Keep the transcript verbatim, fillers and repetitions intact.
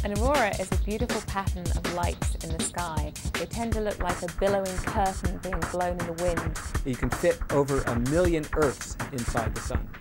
An aurora is a beautiful pattern of lights in the sky. They tend to look like a billowing curtain being blown in the wind. You can fit over a million Earths inside the sun.